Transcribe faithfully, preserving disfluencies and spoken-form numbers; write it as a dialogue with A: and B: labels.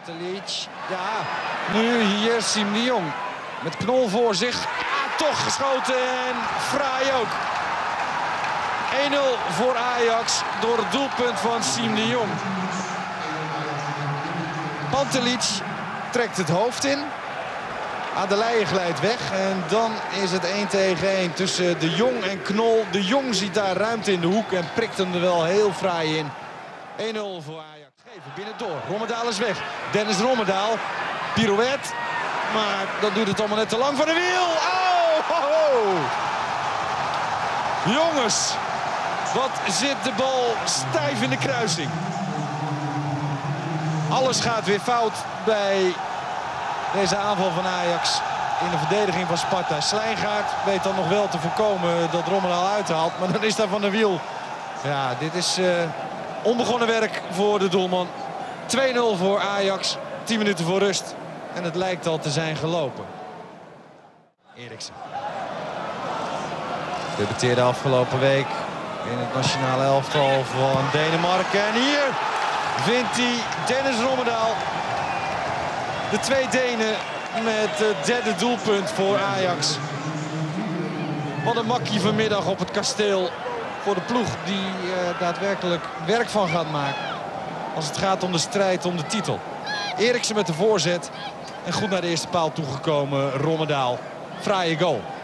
A: Pantelic. Ja, nu hier Siem de Jong. Met Knol voor zich. Ah, toch geschoten en fraai ook. één nul voor Ajax door het doelpunt van Siem de Jong. Pantelic trekt het hoofd in. Adeleye glijdt weg en dan is het één tegen één tussen de Jong en Knol. De Jong ziet daar ruimte in de hoek en prikt hem er wel heel fraai in. één nul voor Ajax. Geven binnen door. Rommedaal is weg. Dennis Rommedaal. Pirouette. Maar dat duurt het allemaal net te lang van de wiel. Oh, ho, ho. Jongens, wat zit de bal stijf in de kruising. Alles gaat weer fout bij deze aanval van Ajax in de verdediging van Sparta. Slijngaard weet dan nog wel te voorkomen dat Rommedaal uithaalt. Maar dan is daar Van der Wiel. Ja, dit is uh, onbegonnen werk voor de doelman. twee nul voor Ajax. tien minuten voor rust. En het lijkt al te zijn gelopen. Eriksen. Debuteerde afgelopen week in het nationale elftal van Denemarken. En hier vindt hij Dennis Rommedaal. De twee Denen met het derde doelpunt voor Ajax. Wat een makkie vanmiddag op het kasteel voor de ploeg die uh, daadwerkelijk werk van gaat maken. Als het gaat om de strijd om de titel. Eriksen met de voorzet. En goed naar de eerste paal toegekomen Rommedaal. Fraaie goal.